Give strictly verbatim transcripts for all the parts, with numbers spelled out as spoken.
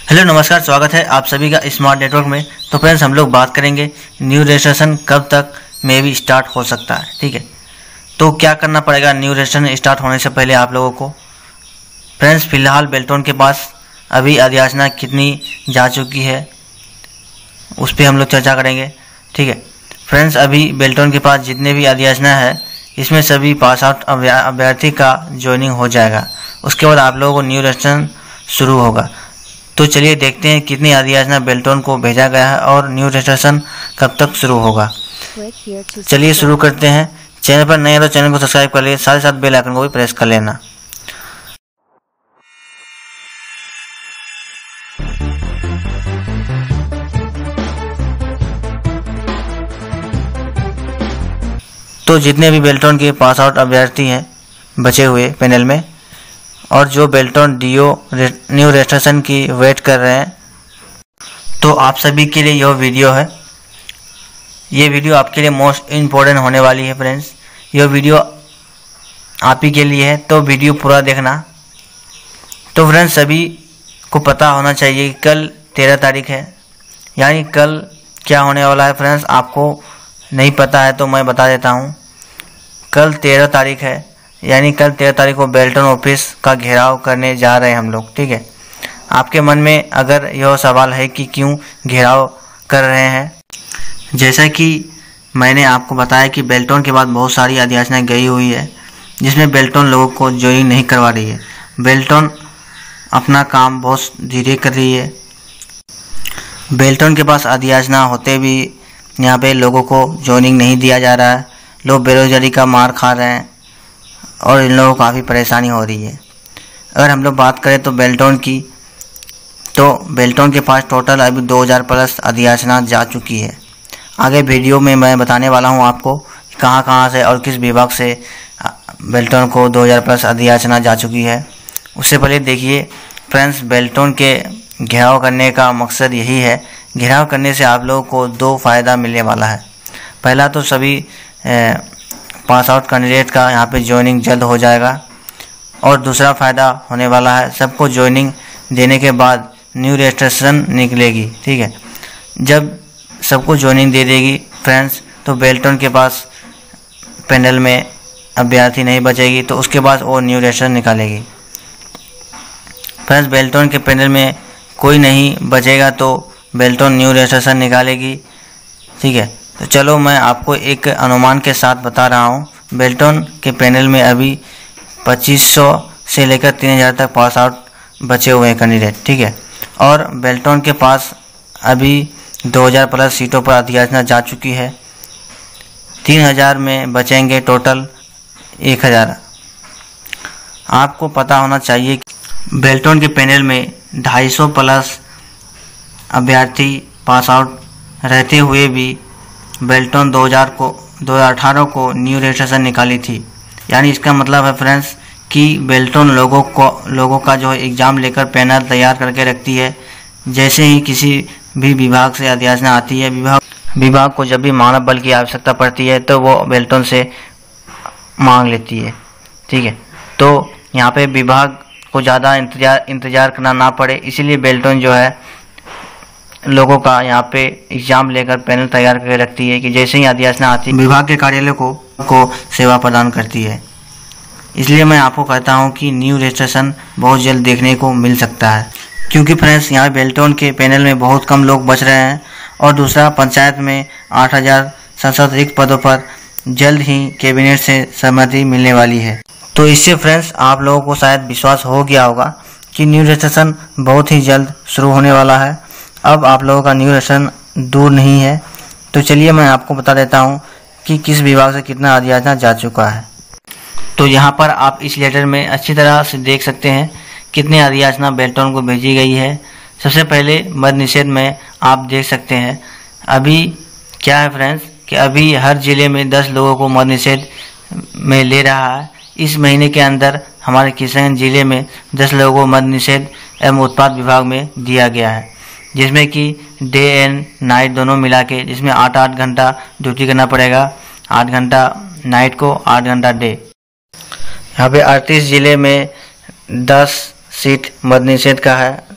Hello नमस्कार, स्वागत है आप सभी का स्मार्ट नेटवर्क में। तो फ्रेंड्स, हम लोग बात करेंगे न्यू रजिस्ट्रेशन कब तक में भी स्टार्ट हो सकता है। ठीक है, तो क्या करना पड़ेगा न्यू रजिस्ट्रेशन स्टार्ट होने से पहले आप लोगों को। फ्रेंड्स, फिलहाल बेल्टोन के पास अभी अधियाचना कितनी जा चुकी है उस पर हम लोग चर्चा करेंगे। ठीक है फ्रेंड्स, अभी बेल्टोन के पास जितने भी अधियाचना है इसमें सभी पास आउट अभ्यर्थी का ज्वाइनिंग हो जाएगा। उसके बाद आप लोगों को न्यू रजिस्ट्रेशन शुरू होगा। तो चलिए देखते हैं कितनी अधियाचना बेल्टोन को भेजा गया है और न्यू रजिस्ट्रेशन कब तक शुरू होगा। चलिए शुरू करते हैं। चैनल पर नए हैं तो चैनल को सब्सक्राइब कर लिए, साथ ही साथ बेल आइकन को भी प्रेस कर लेना। तो जितने भी बेल्टोन के पास आउट अभ्यर्थी हैं बचे हुए पैनल में और जो बेल्टोन डीओ न्यू रजिस्ट्रेशन की वेट कर रहे हैं, तो आप सभी के लिए यह वीडियो है। ये वीडियो आपके लिए मोस्ट इम्पोर्टेंट होने वाली है फ्रेंड्स। यह वीडियो आप ही के लिए है, तो वीडियो पूरा देखना। तो फ्रेंड्स, सभी को पता होना चाहिए कि कल तेरह तारीख है, यानी कल क्या होने वाला है। फ्रेंड्स, आपको नहीं पता है तो मैं बता देता हूँ। कल तेरह तारीख है, यानी कल तेरह तारीख को बेल्टोन ऑफिस का घेराव करने जा रहे हैं हम लोग। ठीक है, आपके मन में अगर यह सवाल है कि क्यों घेराव कर रहे हैं, जैसा कि मैंने आपको बताया कि बेल्टोन के बाद बहुत सारी अधियाचना गई हुई है जिसमें बेल्टोन लोगों को ज्वाइन नहीं करवा रही है। बेल्टोन अपना काम बहुत धीरे कर रही है। बेल्टोन के पास अधियाचना होते भी यहाँ पे लोगों को ज्वाइनिंग नहीं दिया जा रहा है। लोग बेरोजगारी का मार खा रहे हैं और इन लोगों को काफ़ी परेशानी हो रही है। अगर हम लोग बात करें तो बेल्टोन की, तो बेल्टोन के पास टोटल अभी दो हज़ार प्लस अधियाचना जा चुकी है। आगे वीडियो में मैं बताने वाला हूं आपको कहां कहां से और किस विभाग से बेल्टोन को दो हज़ार प्लस अधियाचना जा चुकी है। उससे पहले देखिए फ्रेंड्स, बेल्टोन के घेराव करने का मकसद यही है। घेराव करने से आप लोगों को दो फ़ायदा मिलने वाला है। पहला तो सभी पास आउट कैंडिडेट का यहाँ पे ज्वाइनिंग जल्द हो जाएगा, और दूसरा फ़ायदा होने वाला है सबको ज्वाइनिंग देने के बाद न्यू रजिस्ट्रेशन निकलेगी। ठीक है, जब सबको ज्वाइनिंग दे देगी फ्रेंड्स, तो बेल्टोन के पास पैनल में अभ्यर्थी नहीं बचेगी, तो उसके बाद वो न्यू रजिस्ट्रेशन निकालेगी। फ्रेंड्स, बेल्टोन के पैनल में कोई नहीं बचेगा तो बेल्टोन न्यू रजिस्ट्रेशन निकालेगी। ठीक है, तो चलो मैं आपको एक अनुमान के साथ बता रहा हूँ। बेल्टोन के पैनल में अभी पच्चीस सौ से लेकर तीन हज़ार तक पास आउट बचे हुए हैं कैंडिडेट। ठीक है, और बेल्टोन के पास अभी दो हज़ार प्लस सीटों पर अधियाचना जा चुकी है। तीन हज़ार में बचेंगे टोटल एक हज़ार। आपको पता होना चाहिए कि बेल्टोन के पैनल में ढाई सौ प्लस अभ्यर्थी पास आउट रहते हुए भी बेल्टोन दो हज़ार को दो हज़ार अठारह को न्यू रजिस्ट्रेशन निकाली थी। यानी इसका मतलब है फ्रेंड्स कि बेल्टोन लोगों को लोगों का जो है एग्ज़ाम लेकर पैनल तैयार करके रखती है। जैसे ही किसी भी विभाग से अधियाचना आती है, विभाग विभाग को जब भी मानव बल की आवश्यकता पड़ती है तो वो बेल्टोन से मांग लेती है। ठीक है, तो यहाँ पे विभाग को ज़्यादा इंतजार इंतजार करना ना पड़े, इसीलिए बेल्टोन जो है लोगों का यहाँ पे एग्जाम लेकर पैनल तैयार करके रखती है कि जैसे ही अधियाचना आती है विभाग के कार्यालय को को सेवा प्रदान करती है। इसलिए मैं आपको कहता हूँ कि न्यू रजिस्ट्रेशन बहुत जल्द देखने को मिल सकता है, क्योंकि फ्रेंड्स यहाँ बेल्टोन के पैनल में बहुत कम लोग बच रहे हैं। और दूसरा, पंचायत में आठ हज़ार संसद रिक्त पदों पर जल्द ही कैबिनेट से सहमति मिलने वाली है। तो इससे फ्रेंड्स आप लोगों को शायद विश्वास हो गया होगा कि न्यू रजिस्ट्रेशन बहुत ही जल्द शुरू होने वाला है। अब आप लोगों का न्यू रजिस्ट्रेशन दूर नहीं है। तो चलिए मैं आपको बता देता हूँ कि किस विभाग से कितना अधियाचना जा चुका है। तो यहाँ पर आप इस लेटर में अच्छी तरह से देख सकते हैं कितनी अधियाचना बेल्टोन को भेजी गई है। सबसे पहले मद निषेध में आप देख सकते हैं अभी क्या है फ्रेंड्स कि अभी हर जिले में दस लोगों को मद निषेध में ले रहा है। इस महीने के अंदर हमारे किशनगंज जिले में दस लोगों को मद निषेध एवं उत्पाद विभाग में दिया गया है, जिसमें कि डे एंड नाइट दोनों मिला के, जिसमें आठ आठ घंटा ड्यूटी करना पड़ेगा, आठ घंटा नाइट को, आठ घंटा डे। यहाँ पे अड़तीस जिले में दस सीट मद निषेध का है,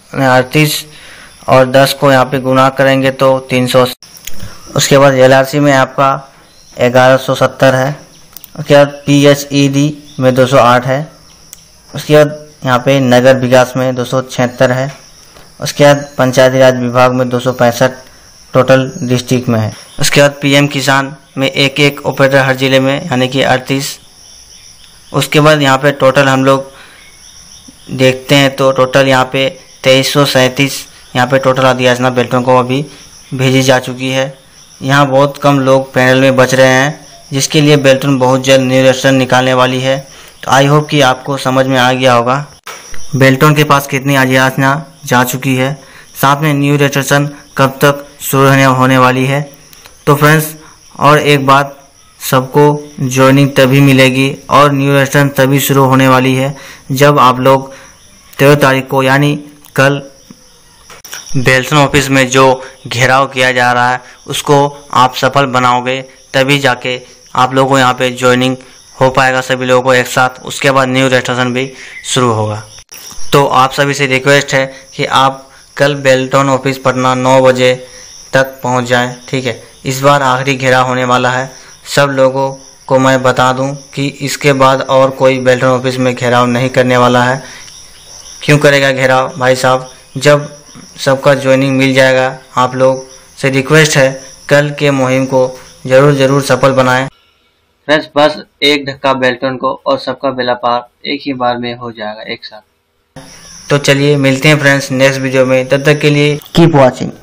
अड़तीस और दस को यहाँ पे गुना करेंगे तो तीन सौ। उसके बाद एल आर सी में आपका ग्यारह सौ सत्तर है। उसके बाद पी एच ई डी में दो सौ आठ है। उसके बाद यहाँ पे नगर विकास में दो सौ छिहत्तर है। उसके बाद पंचायती राज विभाग में दो सौ पैंसठ टोटल डिस्ट्रिक्ट में है। उसके बाद पी एम किसान में एक एक ऑपरेटर हर जिले में यानी कि अड़तीस। उसके बाद यहाँ पे टोटल हम लोग देखते हैं तो टोटल यहाँ पे तेईस सौ सैंतीस यहाँ पे टोटल अधियाचना बेल्टों को अभी भेजी जा चुकी है। यहाँ बहुत कम लोग पैनल में बच रहे हैं, जिसके लिए बेल्टन बहुत जल्द न्यू रजिस्ट्रेशन निकालने वाली है। तो आई होप कि आपको समझ में आ गया होगा बेल्टन के पास कितनी अधियाचना जा चुकी है, साथ में न्यू रजिस्ट्रेशन कब तक शुरू होने होने वाली है। तो फ्रेंड्स, और एक बात, सबको ज्वाइनिंग तभी मिलेगी और न्यू रजिस्ट्रेशन तभी शुरू होने वाली है जब आप लोग तेरह तारीख को यानी कल बेल्टन ऑफिस में जो घेराव किया जा रहा है उसको आप सफल बनाओगे, तभी जाके आप लोगों को यहाँ पे ज्वाइनिंग हो पाएगा सभी लोगों को एक साथ। उसके बाद न्यू रजिस्ट्रेशन भी शुरू होगा। तो आप सभी से रिक्वेस्ट है कि आप कल बेल्टन ऑफिस पटना नौ बजे तक पहुँच जाएं, ठीक है। इस बार आखिरी घेराव होने वाला है। सब लोगों को मैं बता दूं कि इसके बाद और कोई बेल्टन ऑफिस में घेराव नहीं करने वाला है। क्यों करेगा घेराव भाई साहब, जब सबका ज्वाइनिंग मिल जाएगा। आप लोग से रिक्वेस्ट है कल के मुहिम को जरूर जरूर सफल बनाएं। फ्रेंड्स, बस एक धक्का बेल्टन को और सबका बेड़ा पार एक ही बार में हो जाएगा एक साथ। तो चलिए मिलते हैं फ्रेंड्स नेक्स्ट वीडियो में, तब तक के लिए कीप वॉचिंग।